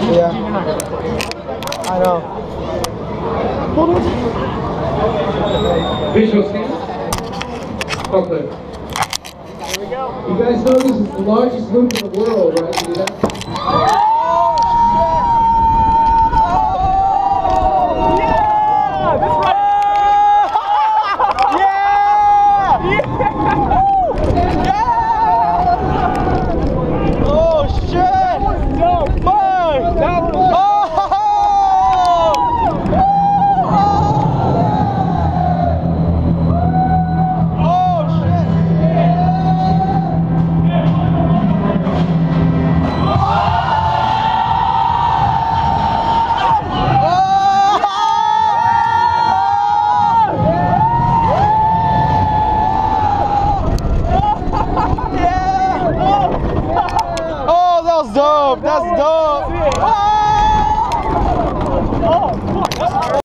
Yeah. I know. Visual scan. Okay. You guys know this is the largest loop in the world, right? You do that? That's dope.